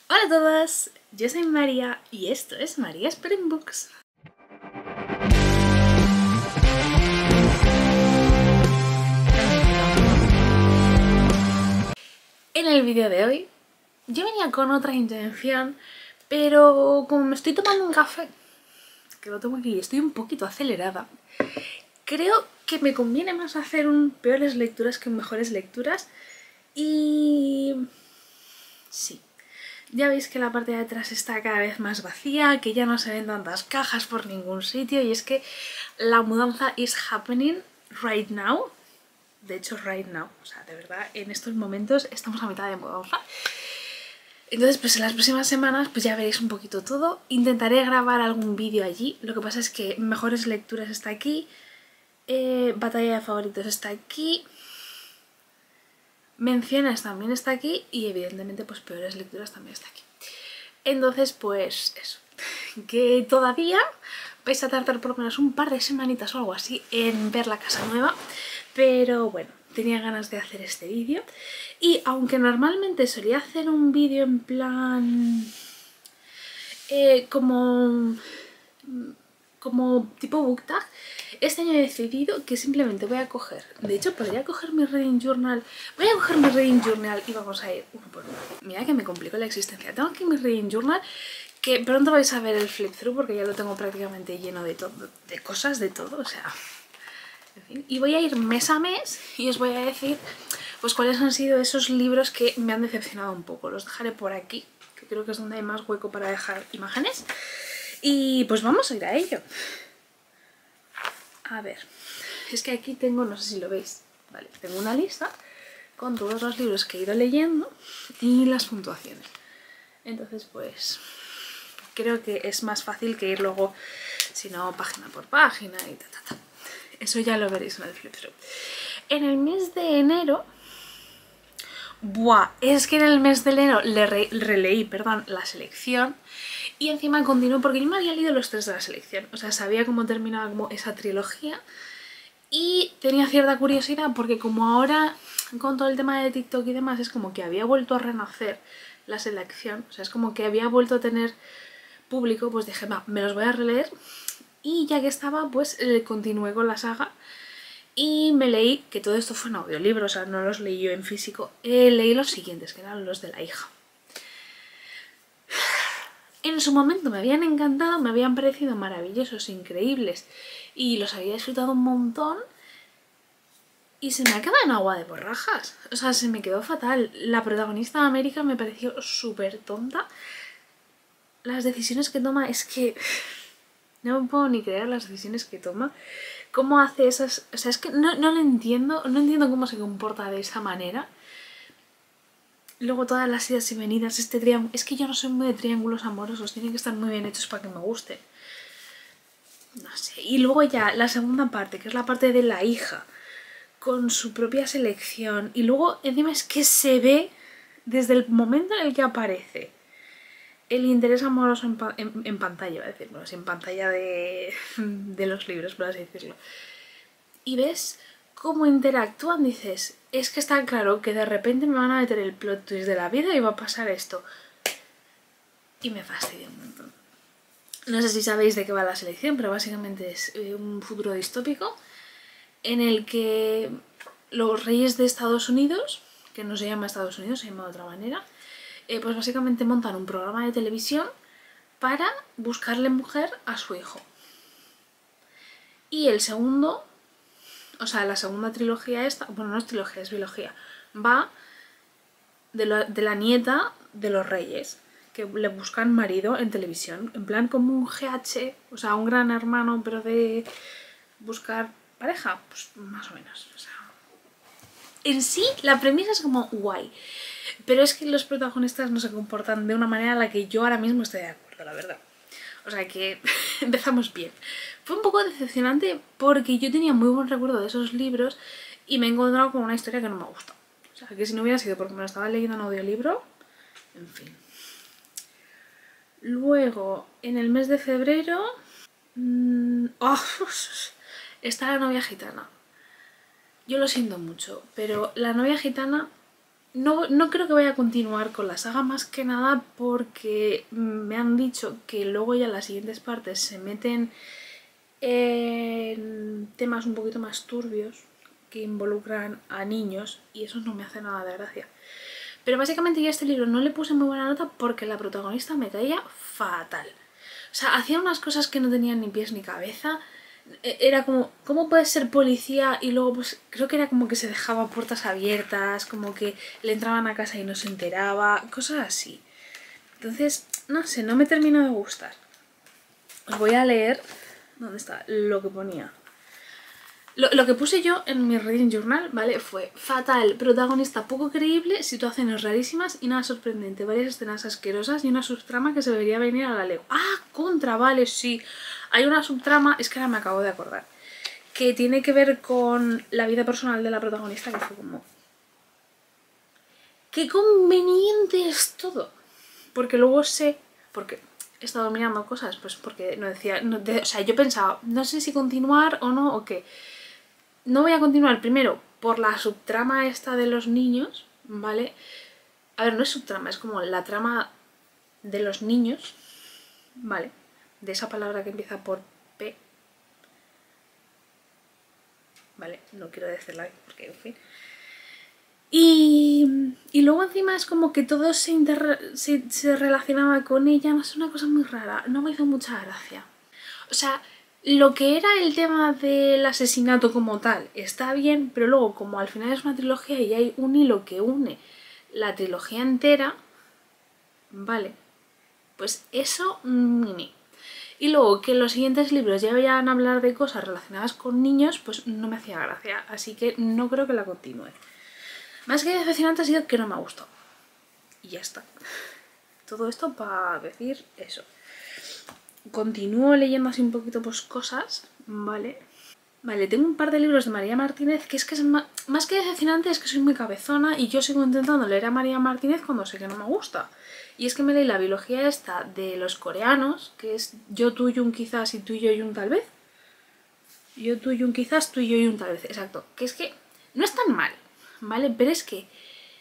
Hola a todas, yo soy María y esto es María Spring Books. En el vídeo de hoy yo venía con otra intención, pero como me estoy tomando un café, que lo tomo aquí y estoy un poquito acelerada, creo que me conviene más hacer un peores lecturas que un mejores lecturas. Y sí, ya veis que la parte de atrás está cada vez más vacía, que ya no se ven tantas cajas por ningún sitio, y es que la mudanza is happening right now. De hecho, right now, o sea, de verdad, en estos momentos estamos a mitad de mudanza. Entonces, pues en las próximas semanas pues ya veréis un poquito todo. Intentaré grabar algún vídeo allí. Lo que pasa es que mejores lecturas está aquí, batalla de favoritos está aquí, menciones también está aquí y evidentemente pues peores lecturas también está aquí. Entonces pues eso, que todavía vais a tardar por lo menos un par de semanitas o algo así en ver la casa nueva, pero bueno, tenía ganas de hacer este vídeo. Y aunque normalmente solía hacer un vídeo en plan como tipo book tag, este año he decidido que simplemente voy a coger, de hecho podría coger mi reading journal, voy a coger mi reading journal y vamos a ir uno por uno. Mira que me complico la existencia. Tengo aquí mi reading journal, que pronto vais a ver el flip through porque ya lo tengo prácticamente lleno de todo, de cosas, de todo, o sea, en fin. Y voy a ir mes a mes y os voy a decir pues cuáles han sido esos libros que me han decepcionado un poco. Los dejaré por aquí, que creo que es donde hay más hueco para dejar imágenes. Y pues vamos a ir a ello. A ver, es que aquí tengo, no sé si lo veis, vale, tengo una lista con todos los libros que he ido leyendo y las puntuaciones. Entonces pues creo que es más fácil que ir luego, si no, página por página y ta. Eso ya lo veréis en el flip through. En el mes de enero... Buah, es que en el mes de enero releí la selección y encima continuó porque yo me había leído los 3 de la selección, o sea, sabía cómo terminaba como esa trilogía y tenía cierta curiosidad porque como ahora con todo el tema de TikTok y demás es como que había vuelto a renacer la selección, o sea, es como que había vuelto a tener público, pues dije, va, me los voy a releer y ya que estaba, pues continué con la saga. Y me leí, que todo esto fue en audiolibro, o sea, no los leí yo en físico, leí los siguientes, que eran los de la hija. En su momento me habían encantado, me habían parecido maravillosos, increíbles, y los había disfrutado un montón, y se me ha quedado en agua de borrajas. O sea, se me quedó fatal. La protagonista de América me pareció súper tonta. Las decisiones que toma es que... no me puedo ni creer las decisiones que toma. Cómo hace esas... O sea, es que no lo entiendo. No entiendo cómo se comporta de esa manera. Luego todas las idas y venidas, este triángulo... Es que yo no soy muy de triángulos amorosos. Tienen que estar muy bien hechos para que me guste. No sé. Y luego ya la segunda parte, que es la parte de la hija, con su propia selección. Y luego encima es que se ve desde el momento en el que aparece el interés amoroso en pantalla, voy a decir, bueno, en pantalla de los libros, por así decirlo. Y ves cómo interactúan, dices, es que está claro que de repente me van a meter el plot twist de la vida y va a pasar esto. Y me fastidia un montón. No sé si sabéis de qué va la selección, pero básicamente es un futuro distópico en el que los reyes de Estados Unidos, que no se llama Estados Unidos, se llama de otra manera, pues básicamente montan un programa de televisión para buscarle mujer a su hijo. Y el segundo, o sea, la segunda trilogía esta, bueno, no es trilogía, es biología, va de la nieta de los reyes, que le buscan marido en televisión, en plan como un GH, o sea, un gran hermano, pero de buscar pareja, pues más o menos, o sea... En sí, la premisa es como guay, pero es que los protagonistas no se comportan de una manera en la que yo ahora mismo estoy de acuerdo, la verdad. O sea que empezamos bien. Fue un poco decepcionante porque yo tenía muy buen recuerdo de esos libros y me he encontrado con una historia que no me ha gustado. O sea que si no hubiera sido porque me lo estaba leyendo en audiolibro, en fin. Luego, en el mes de febrero... está La novia gitana. Yo lo siento mucho, pero La novia gitana no creo que vaya a continuar con la saga más que nada porque me han dicho que luego ya las siguientes partes se meten en temas un poquito más turbios que involucran a niños y eso no me hace nada de gracia. Pero básicamente yo a este libro no le puse muy buena nota porque la protagonista me caía fatal. O sea, hacía unas cosas que no tenían ni pies ni cabeza. Era como, ¿cómo puedes ser policía? Y luego pues creo que era como que se dejaba puertas abiertas, como que le entraban a casa y no se enteraba, cosas así. Entonces, no sé, no me terminó de gustar. Os voy a leer, ¿dónde está? Lo que ponía. Lo que puse yo en mi reading journal, ¿vale? Fue fatal, protagonista poco creíble, situaciones rarísimas y nada sorprendente, varias escenas asquerosas y una subtrama que se debería venir a la ley. ¡Ah! Contra, vale, sí. Hay una subtrama, es que ahora me acabo de acordar, que tiene que ver con la vida personal de la protagonista, que fue como... ¡Qué conveniente es todo! Porque luego sé... Porque he estado mirando cosas, pues porque no decía... o sea, yo pensaba, no sé si continuar o no, o qué. No voy a continuar primero por la subtrama esta de los niños, ¿vale? A ver, no es subtrama, es como la trama de los niños, ¿vale? De esa palabra que empieza por P. ¿Vale? No quiero decirla aquí porque, en fin. Y luego encima es como que todo se relacionaba con ella, no sé, una cosa muy rara, no me hizo mucha gracia. O sea, lo que era el tema del asesinato como tal está bien, pero luego como al final es una trilogía y hay un hilo que une la trilogía entera, vale, pues eso ni. Y luego que los siguientes libros ya vayan a hablar de cosas relacionadas con niños, pues no me hacía gracia, así que no creo que la continúe. Más que decepcionante ha sido que no me ha gustado. Y ya está. Todo esto para decir eso. Continúo leyendo así un poquito pues cosas, ¿vale? Vale, tengo un par de libros de María Martínez que es más que decepcionante, es que soy muy cabezona y yo sigo intentando leer a María Martínez cuando sé que no me gusta. Y es que me leí la biología esta de los coreanos, que es yo, tú y un quizás y tú y yo y un tal vez. Yo, tú y un quizás, tú y yo y un tal vez, exacto. Que es que no es tan mal, ¿vale? Pero es que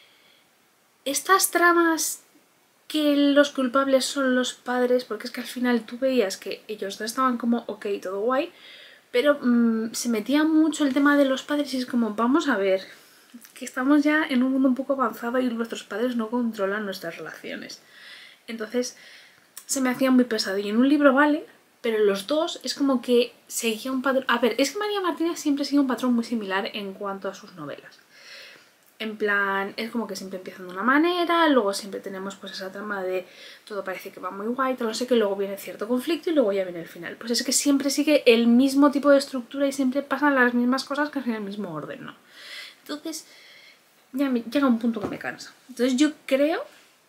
estas tramas que los culpables son los padres, porque es que al final tú veías que ellos dos estaban como ok, todo guay, pero se metía mucho el tema de los padres y es como, vamos a ver, que estamos ya en un mundo un poco avanzado y nuestros padres no controlan nuestras relaciones. Entonces se me hacía muy pesado y en un libro vale, pero en los dos es como que seguía un patrón... A ver, es que María Martínez siempre sigue un patrón muy similar en cuanto a sus novelas. En plan, es como que siempre empiezan de una manera, luego siempre tenemos pues esa trama de todo parece que va muy guay, todo no sé, que luego viene cierto conflicto y luego ya viene el final. Pues es que siempre sigue el mismo tipo de estructura y siempre pasan las mismas cosas casi en el mismo orden, ¿no? Entonces, ya llega un punto que me cansa. Entonces yo creo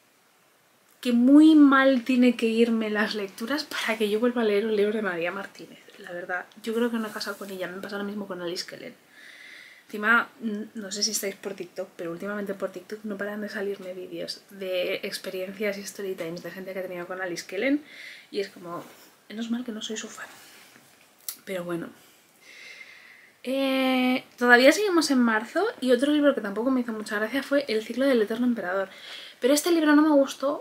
que muy mal tiene que irme las lecturas para que yo vuelva a leer un libro de María Martínez. La verdad, yo creo que no he casado con ella, me pasa lo mismo con Alice Kellen. Encima, no sé si estáis por TikTok, pero últimamente por TikTok no paran de salirme vídeos de experiencias y story times de gente que ha tenido con Alice Kellen y es como, menos mal que no soy su fan. Pero bueno. Todavía seguimos en marzo y otro libro que tampoco me hizo mucha gracia fue El ciclo del eterno emperador. Pero este libro no me gustó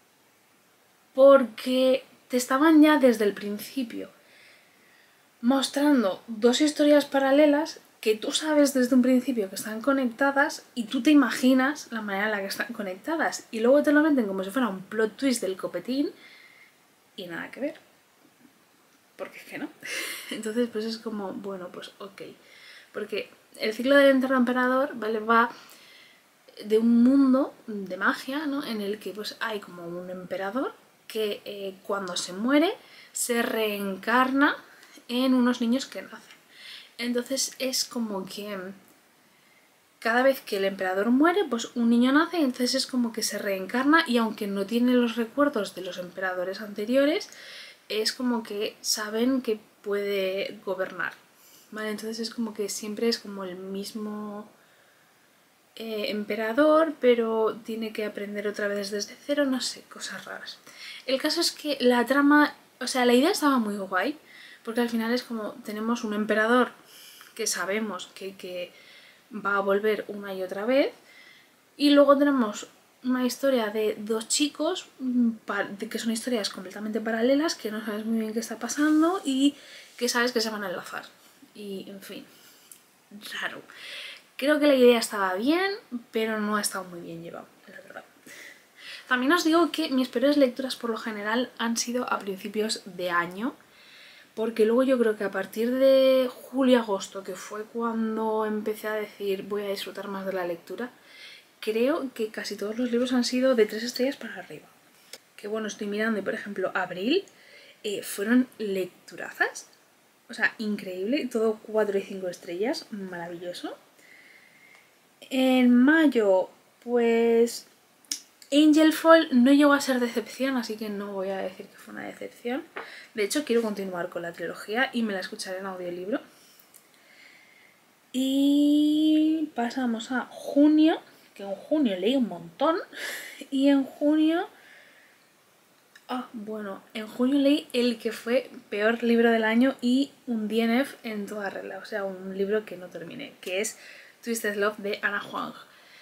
porque te estaban ya desde el principio mostrando dos historias paralelas que tú sabes desde un principio que están conectadas y tú te imaginas la manera en la que están conectadas y luego te lo meten como si fuera un plot twist del copetín y nada que ver, porque es que no. Entonces pues es como, bueno, pues ok, porque el ciclo del eterno emperador, ¿vale? Va de un mundo de magia, ¿no? En el que pues hay como un emperador que cuando se muere se reencarna en unos niños que nacen. Entonces es como que cada vez que el emperador muere, pues un niño nace y entonces es como que se reencarna y aunque no tiene los recuerdos de los emperadores anteriores, es como que saben que puede gobernar, ¿vale? Entonces es como que siempre es como el mismo emperador, pero tiene que aprender otra vez desde cero, no sé, cosas raras. El caso es que la trama, o sea, la idea estaba muy guay, porque al final es como tenemos un emperador que sabemos que va a volver una y otra vez Y luego tenemos una historia de dos chicos, que son historias completamente paralelas, que no sabes muy bien qué está pasando y que sabes que se van a enlazar. Y, en fin, raro. Creo que la idea estaba bien, pero no ha estado muy bien llevado, la verdad. También os digo que mis peores lecturas por lo general han sido a principios de año, porque luego yo creo que a partir de julio-agosto, que fue cuando empecé a decir voy a disfrutar más de la lectura, creo que casi todos los libros han sido de 3 estrellas para arriba. Que bueno, estoy mirando y por ejemplo abril fueron lecturazas, o sea, increíble, todo 4 y 5 estrellas, maravilloso. En mayo, pues Angelfall no llegó a ser decepción, así que no voy a decir que fue una decepción. De hecho, quiero continuar con la trilogía y me la escucharé en audiolibro. Y pasamos a junio, que en junio leí un montón. Y en junio... bueno, en junio leí el que fue peor libro del año y un DNF en toda regla. O sea, un libro que no terminé, que es Twisted Love de Ana Huang.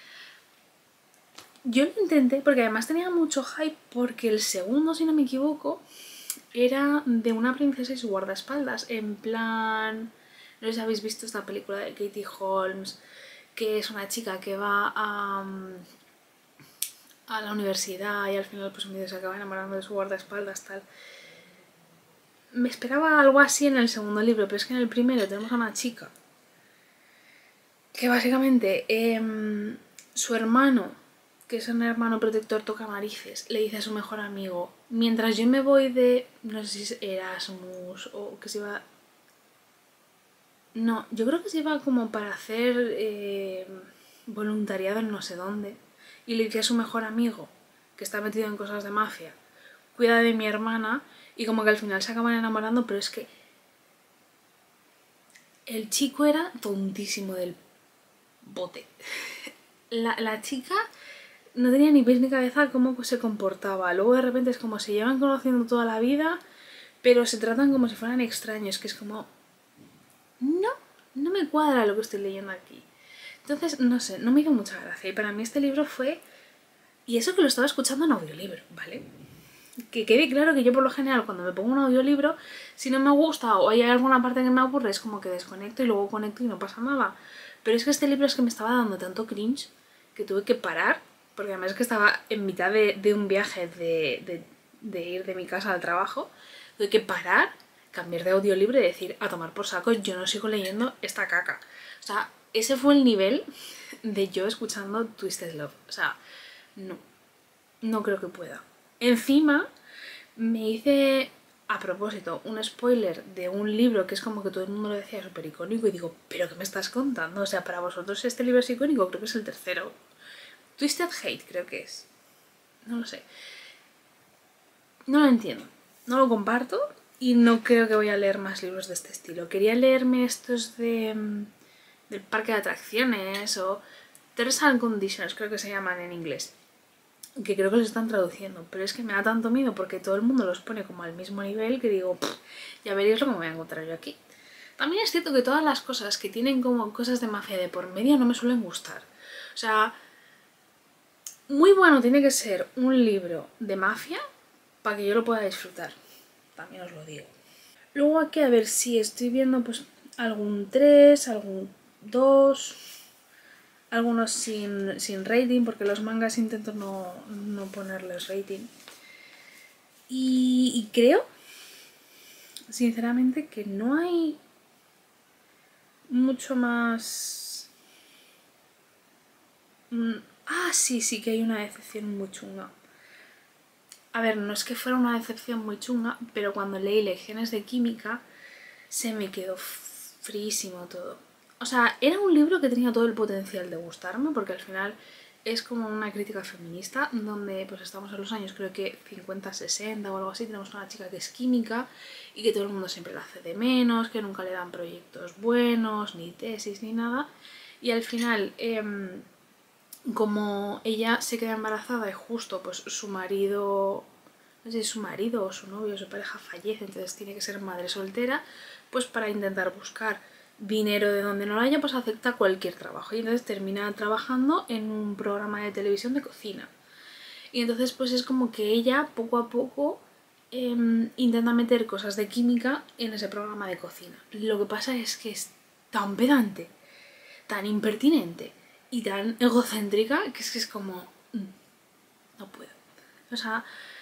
Yo lo intenté porque además tenía mucho hype porque el segundo, si no me equivoco, era de una princesa y su guardaespaldas. En plan... No sé si habéis visto esta película de Katie Holmes, que es una chica que va a la universidad y al final pues medio se acaba enamorando de su guardaespaldas, tal. Me esperaba algo así en el segundo libro, pero es que en el primero tenemos a una chica que básicamente su hermano, que es un hermano protector toca narices, le dice a su mejor amigo, mientras yo me voy de, no sé si es Erasmus o que se iba... No, yo creo que se iba como para hacer voluntariado en no sé dónde. Y le dice a su mejor amigo, que está metido en cosas de mafia, cuida de mi hermana, y como que al final se acaban enamorando, pero es que el chico era tontísimo del bote. La chica no tenía ni pies ni cabeza cómo se comportaba. Luego de repente es como se llevan conociendo toda la vida, pero se tratan como si fueran extraños, que es como... No me cuadra lo que estoy leyendo aquí. Entonces, no sé, no me hizo mucha gracia. Y para mí este libro fue... Y eso que lo estaba escuchando en audiolibro, ¿vale? Que quede claro que yo por lo general cuando me pongo un audiolibro, si no me gusta o hay alguna parte que me aburre, es como que desconecto y luego conecto y no pasa nada. Pero es que este libro es que me estaba dando tanto cringe que tuve que parar, porque además es que estaba en mitad de un viaje de ir de mi casa al trabajo, tuve que parar, cambiar de audiolibro y decir, a tomar por saco, yo no sigo leyendo esta caca. O sea, ese fue el nivel de yo escuchando Twisted Love. O sea, no creo que pueda. Encima me hice, a propósito, un spoiler de un libro que es como que todo el mundo lo decía súper icónico y digo, ¿pero qué me estás contando? O sea, para vosotros este libro es icónico, creo que es el tercero. Twisted Hate creo que es. No lo sé. No lo entiendo. No lo comparto y no creo que voy a leer más libros de este estilo. Quería leerme estos del parque de atracciones o Terms and Conditions, creo que se llaman en inglés. Que creo que los están traduciendo, pero es que me da tanto miedo porque todo el mundo los pone como al mismo nivel que digo, ya veréis lo que me voy a encontrar yo aquí. También es cierto que todas las cosas que tienen como cosas de mafia de por medio no me suelen gustar. O sea, muy bueno tiene que ser un libro de mafia para que yo lo pueda disfrutar. También os lo digo. Luego aquí a ver si estoy viendo pues algún 3, algún 2... Algunos sin rating, porque los mangas intento no ponerles rating. Y creo, sinceramente, que no hay mucho más... sí que hay una decepción muy chunga. A ver, no es que fuera una decepción muy chunga, pero cuando leí Lecciones de Química se me quedó frísimo todo. O sea, era un libro que tenía todo el potencial de gustarme, porque al final es como una crítica feminista, donde pues estamos en los años creo que 50, 60 o algo así, tenemos una chica que es química y que todo el mundo siempre la hace de menos, que nunca le dan proyectos buenos, ni tesis, ni nada. Y al final, como ella se queda embarazada y justo pues su marido, no sé si su marido o su novio o su pareja fallece, entonces tiene que ser madre soltera, pues para intentar buscar dinero de donde no lo haya, pues acepta cualquier trabajo y entonces termina trabajando en un programa de televisión de cocina. Y entonces pues es como que ella poco a poco intenta meter cosas de química en ese programa de cocina. Lo que pasa es que es tan pedante, tan impertinente y tan egocéntrica que es como... no puedo. O sea,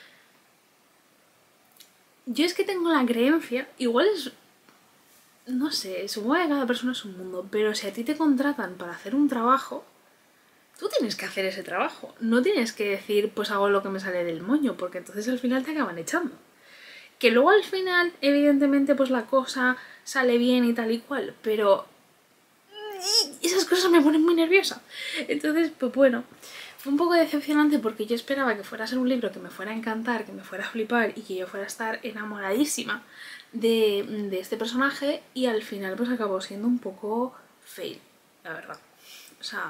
yo es que tengo la creencia, igual es... no sé, supongo que cada persona es un mundo, pero si a ti te contratan para hacer un trabajo, tú tienes que hacer ese trabajo. No tienes que decir, pues hago lo que me sale del moño, porque entonces al final te acaban echando. Que luego al final, evidentemente, pues la cosa sale bien y tal y cual, pero esas cosas me ponen muy nerviosa. Entonces, pues bueno, fue un poco decepcionante porque yo esperaba que fuera a ser un libro que me fuera a encantar, que me fuera a flipar y que yo fuera a estar enamoradísima de este personaje, y al final pues acabó siendo un poco fail, la verdad. O sea,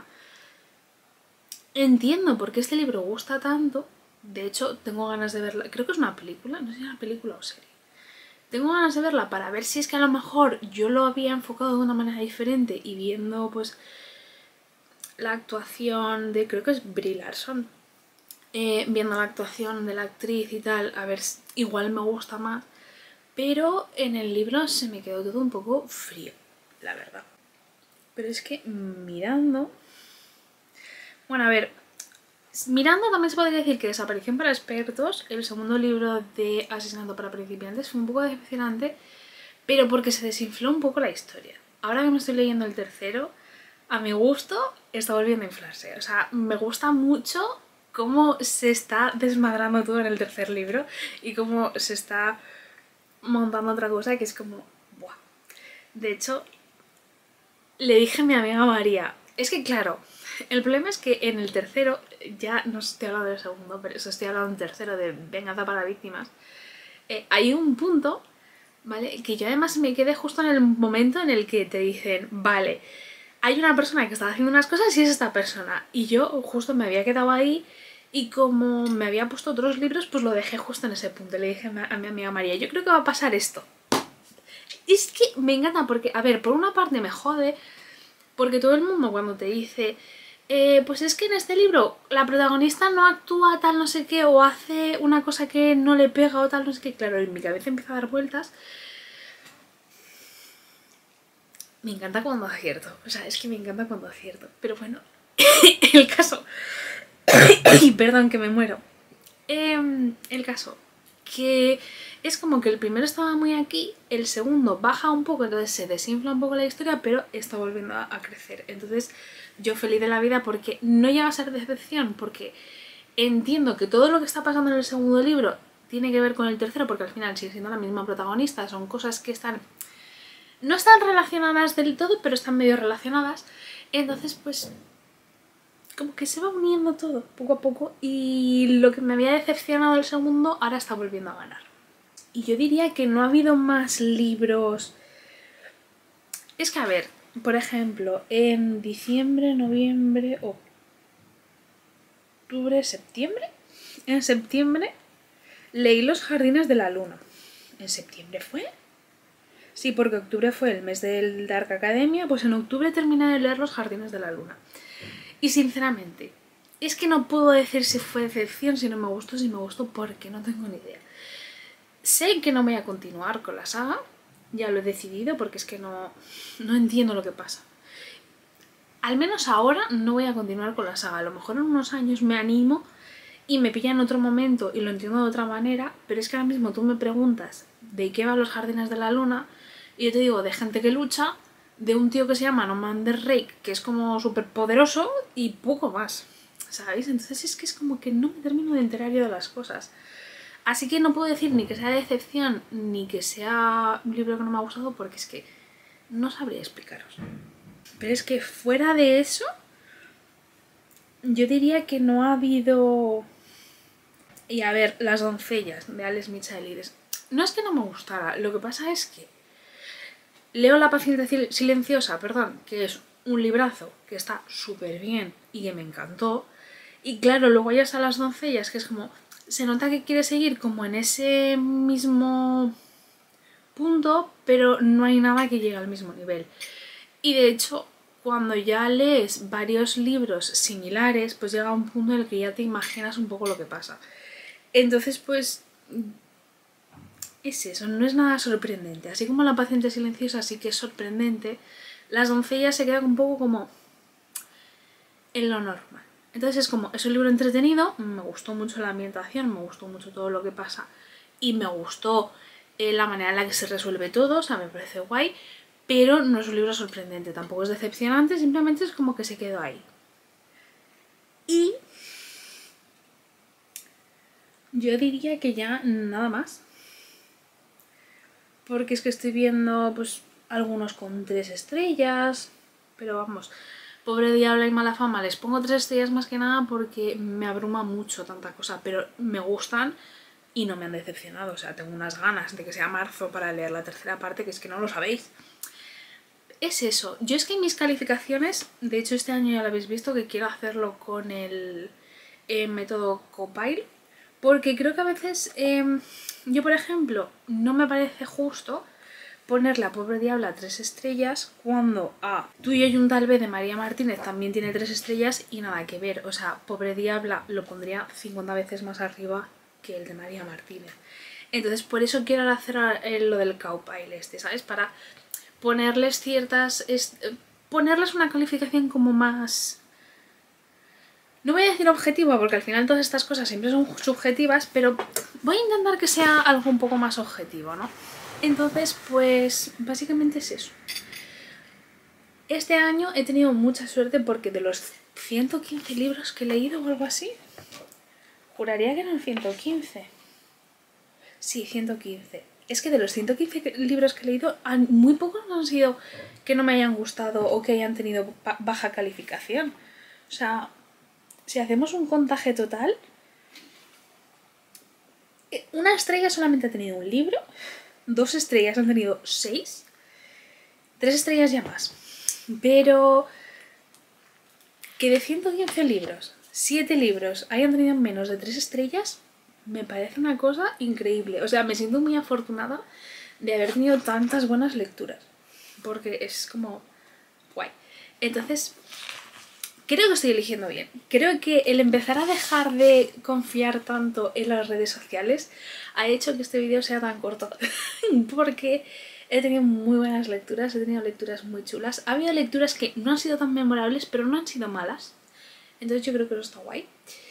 entiendo por qué este libro gusta tanto. De hecho, tengo ganas de verla. Creo que es una película, no sé si es una película o serie. Tengo ganas de verla para ver si es que a lo mejor yo lo había enfocado de una manera diferente y viendo pues la actuación de, creo que es Brie Larson, viendo la actuación de la actriz y tal, a ver si igual me gusta más. Pero en el libro se me quedó todo un poco frío, la verdad. Pero es que mirando... bueno, a ver, mirando también se podría decir que Desaparición para expertos, el segundo libro de Asesinato para principiantes, fue un poco decepcionante, pero porque se desinfló un poco la historia. Ahora que me estoy leyendo el tercero, a mi gusto está volviendo a inflarse. O sea, me gusta mucho cómo se está desmadrando todo en el tercer libro y cómo se está montando otra cosa que es como... buah. De hecho, le dije a mi amiga María, es que claro, el problema es que en el tercero, ya no estoy hablando del segundo, pero eso estoy hablando del tercero, de Venganza para víctimas, hay un punto, ¿vale? Que yo además me quedé justo en el momento en el que te dicen, vale, hay una persona que está haciendo unas cosas y es esta persona. Y yo justo me había quedado ahí y como me había puesto otros libros, pues lo dejé justo en ese punto. Le dije a mi amiga María, yo creo que va a pasar esto. Es que me encanta porque, a ver, por una parte me jode, porque todo el mundo cuando te dice, pues es que en este libro la protagonista no actúa tal no sé qué o hace una cosa que no le pega o tal no sé qué, claro, en mi cabeza empieza a dar vueltas. Me encanta cuando acierto, o sea, es que me encanta cuando acierto, pero bueno, el caso... y perdón que me muero. El caso, que es como que el primero estaba muy aquí, el segundo baja un poco, entonces se desinfla un poco la historia, pero está volviendo a crecer. Entonces yo feliz de la vida porque no llega a ser decepción, porque entiendo que todo lo que está pasando en el segundo libro tiene que ver con el tercero, porque al final sigue siendo la misma protagonista, son cosas que están... no están relacionadas del todo, pero están medio relacionadas. Entonces pues... como que se va uniendo todo poco a poco y lo que me había decepcionado el segundo ahora está volviendo a ganar. Y yo diría que no ha habido más libros... es que a ver, por ejemplo, en diciembre, noviembre, octubre, septiembre... en septiembre leí Los Jardines de la Luna. ¿En septiembre fue? Sí, porque octubre fue el mes del Dark Academia, pues en octubre terminé de leer Los Jardines de la Luna. Y sinceramente, es que no puedo decir si fue decepción, si no me gustó, si me gustó, porque no tengo ni idea. Sé que no voy a continuar con la saga, ya lo he decidido, porque es que no entiendo lo que pasa. Al menos ahora no voy a continuar con la saga, a lo mejor en unos años me animo y me pilla en otro momento y lo entiendo de otra manera, pero es que ahora mismo tú me preguntas de qué van Los Jardines de la Luna y yo te digo de gente que lucha, de un tío que se llama Nomander Rake, que es como súper poderoso y poco más, ¿sabéis? Entonces es que es como que no me termino de enterar yo de las cosas. Así que no puedo decir ni que sea decepción ni que sea un libro que no me ha gustado porque es que no sabría explicaros. Pero es que fuera de eso, yo diría que no ha habido... y a ver, Las doncellas de Alex Michaelides. No es que no me gustara, lo que pasa es que leo La paciencia silenciosa, perdón, que es un librazo que está súper bien y que me encantó. Y claro, luego ya está Las doncellas, que es como... se nota que quiere seguir como en ese mismo punto, pero no hay nada que llegue al mismo nivel. Y de hecho, cuando ya lees varios libros similares, pues llega un punto en el que ya te imaginas un poco lo que pasa. Entonces, pues es eso, no es nada sorprendente. Así como La paciente silenciosa sí que es sorprendente, Las doncellas se quedan un poco como en lo normal. Entonces es como, es un libro entretenido, me gustó mucho la ambientación, me gustó mucho todo lo que pasa y me gustó la manera en la que se resuelve todo, o sea, me parece guay, pero no es un libro sorprendente, tampoco es decepcionante, simplemente es como que se quedó ahí. Y yo diría que ya nada más, porque es que estoy viendo pues algunos con 3 estrellas, pero vamos, Pobre Diabla y Mala Fama les pongo 3 estrellas más que nada porque me abruma mucho tanta cosa, pero me gustan y no me han decepcionado, o sea, tengo unas ganas de que sea marzo para leer la tercera parte, que es que no lo sabéis. Es eso, yo es que mis calificaciones, de hecho este año ya lo habéis visto que quiero hacerlo con el método Copile, porque creo que a veces yo por ejemplo no me parece justo ponerle a Pobre Diabla 3 estrellas cuando a Tú y yo y un tal vez de María Martínez también tiene 3 estrellas y nada que ver, o sea, Pobre Diabla lo pondría 50 veces más arriba que el de María Martínez. Entonces por eso quiero hacer lo del Cowpile ¿sabes? Para ponerles ponerles una calificación como más... No voy a decir objetiva porque al final todas estas cosas siempre son subjetivas, pero voy a intentar que sea algo un poco más objetivo, ¿no? Entonces, pues básicamente es eso. Este año he tenido mucha suerte porque de los 115 libros que he leído o algo así, juraría que eran 115. Sí, 115. Es que de los 115 libros que he leído, muy pocos han sido que no me hayan gustado o que hayan tenido baja calificación. O sea, si hacemos un contaje total, una estrella solamente ha tenido un libro, 2 estrellas han tenido 6, 3 estrellas ya más. Pero que de 115 libros, 7 libros hayan tenido menos de 3 estrellas, me parece una cosa increíble. O sea, me siento muy afortunada de haber tenido tantas buenas lecturas. Porque es como guay. Entonces, creo que estoy eligiendo bien. Creo que el empezar a dejar de confiar tanto en las redes sociales ha hecho que este vídeo sea tan corto. Porque he tenido muy buenas lecturas, he tenido lecturas muy chulas. Ha habido lecturas que no han sido tan memorables, pero no han sido malas. Entonces yo creo que eso está guay.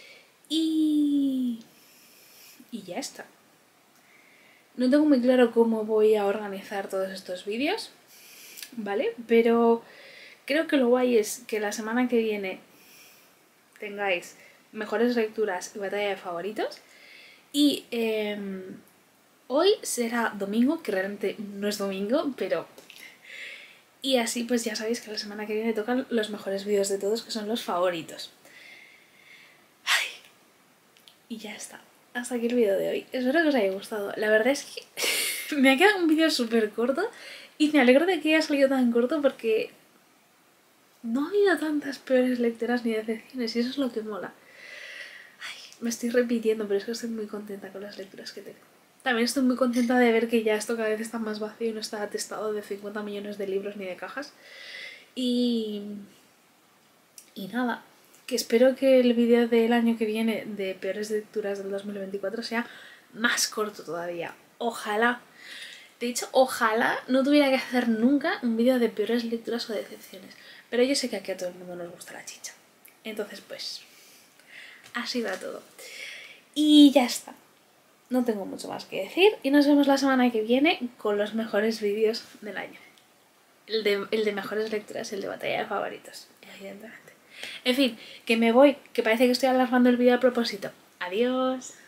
Y ya está. No tengo muy claro cómo voy a organizar todos estos vídeos, ¿vale? Pero creo que lo guay es que la semana que viene tengáis mejores lecturas y batalla de favoritos. Y hoy será domingo, que realmente no es domingo, pero... Y así pues ya sabéis que la semana que viene tocan los mejores vídeos de todos, que son los favoritos. Ay. Y ya está. Hasta aquí el vídeo de hoy. Espero que os haya gustado. La verdad es que me ha quedado un vídeo súper corto y me alegro de que haya salido tan corto porque no ha habido tantas peores lecturas ni decepciones y eso es lo que mola. Ay, me estoy repitiendo, pero es que estoy muy contenta con las lecturas que tengo. También estoy muy contenta de ver que ya esto cada vez está más vacío y no está atestado de 50 millones de libros ni de cajas. Y nada, que espero que el vídeo del año que viene de peores lecturas del 2024 sea más corto todavía. Ojalá. De hecho, ojalá no tuviera que hacer nunca un vídeo de peores lecturas o decepciones. Pero yo sé que aquí a todo el mundo nos gusta la chicha. Entonces, pues, así va todo. Y ya está. No tengo mucho más que decir y nos vemos la semana que viene con los mejores vídeos del año. El de mejores lecturas, el de batalla de favoritos, evidentemente. En fin, que me voy, que parece que estoy alargando el vídeo a propósito. Adiós.